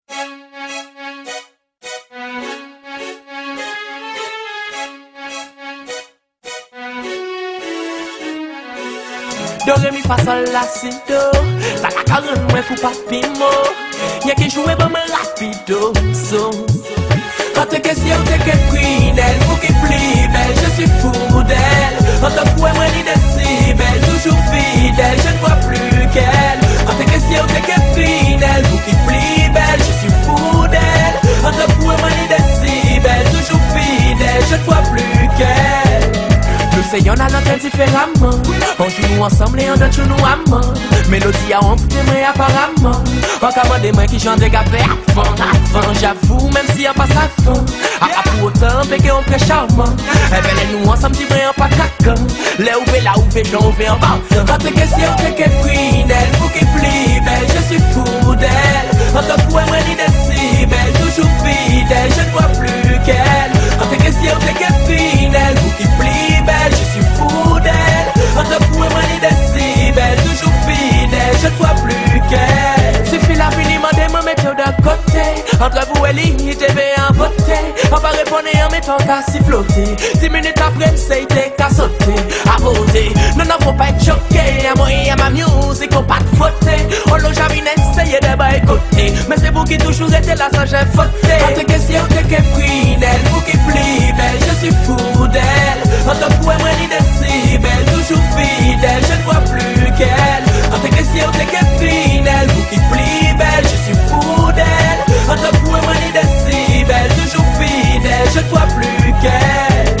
Do, re, mi, fa, sol, la, si, do. Ça la carène, moi, fou pas pimo. Y'a qui joue, bon, me rapido. So. Quand t'es question, t'es que criminel, vous qui plus belle, je suis fou d'elle. Entre fou et moi, ni de si belle, toujours fidèle, je ne vois plus qu'elle. Quand t'es question, t'es que criminel, vous qui plus belle, je suis fou d'elle. Entre fou et moi, ni de si belle, toujours fidèle, je ne vois plus qu'elle. Nous sayons à notre différemment. On joue nous ensemble et on donne nous amants. Mélodie à on fout moi apparemment. On commande des mains qui chantent des cafés avant, j'avoue, même si on passe à fond. À pour autant, bégué on très charmant. Et nous ensemble, si vrai, on pas craquant. Les ouvres là, ouvres, j'en ouvre en bas. Quand t'es question, t'es que criminel, vous qui plus belle, je suis fou d'elle. Entre fou et moi, ni de si belle, toujours fidèle, je ne vois plus qu'elle. Quand t'es question, t'es que criminel, vous qui plus belle, je suis fou d'elle. Entre fou et moi, ni de si belle, toujours fidèle, je ne vois plus qu'elle. Suffit la fini, demandez-moi, mettez-vous de côté. Entre vous et lui, je vais en voter. On va répondre en mettant qu'à s'y flotter. 10 minutes après, c'est qu'à sauter, à voter. Non, non, faut pas être choqué. À moi et à ma musique, on pas de voter. On l'a jamais essayé de boycotter. Mais c'est vous qui toujours êtes là sans j'ai voté. Quand t'es question, t'es que criminel, vous qui plus belle, je suis fou d'elle. Entre vous et moi, ni de si belle, toujours fidèle, je ne vois plus qu'elle. Quand t'es question, t'es que criminel, vous qui plus belle, je suis fou d'elle. Entre vous et moi, ni de si belle, toujours fidèle, je ne vois plus qu'elle.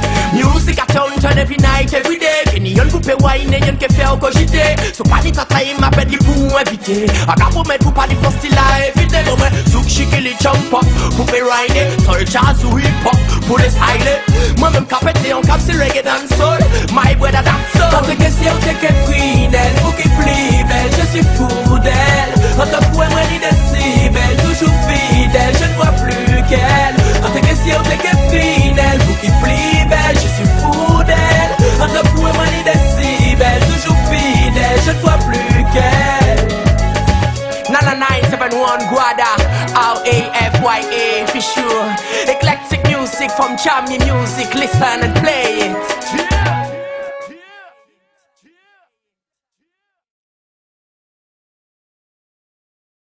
Music at town, turn every night, every day. Fini yon coupe wine, yon ke fait au cogiter. So pas dit tata, il m'appelle pour inviter. A ka pour mettre pour pas dit pour style à éviter. Comme souk chic les jump up, coupe rider. Soul jazz ou hip hop, pour les styler. Moi-même capété en cap, c'est reggae dancehall. My brother dancehall. Quand t'es question, t'es que criminel, vous qui plus belle, je suis fou d'elle. Entre vous et moi, ni de si belle, toujours fidèle, je ne vois plus qu'elle. Quand t'es question, t'es que criminel, vous qui plus belle, je suis fou d'elle. Entre vous et moi, ni de si belle, toujours fidèle, je ne vois plus qu'elle. Nana 971 Guada, R-A-F-Y-A, for sure. Eclectic music from Jammy Music, listen and play it.